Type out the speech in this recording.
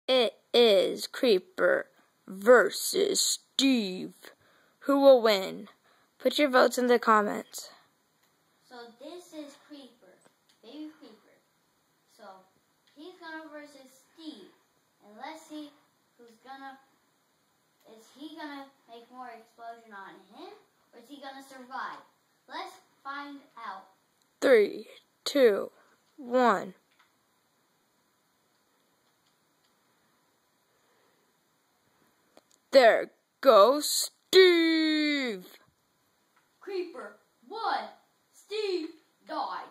It is Creeper versus Steve. Who will win? Put your votes in the comments. So this is Creeper, baby Creeper. So he's gonna versus Steve. And let's see is he gonna make more explosion on him, or is he gonna survive? Let's find out. 3, 2, 1. There goes Steve. Creeper won. Steve died.